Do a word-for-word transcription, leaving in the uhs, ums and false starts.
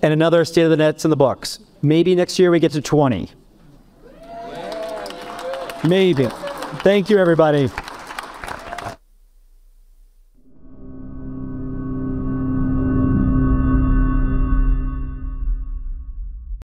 and another state of the net's in the books. Maybe next year we get to twenty. Maybe. Thank you, everybody.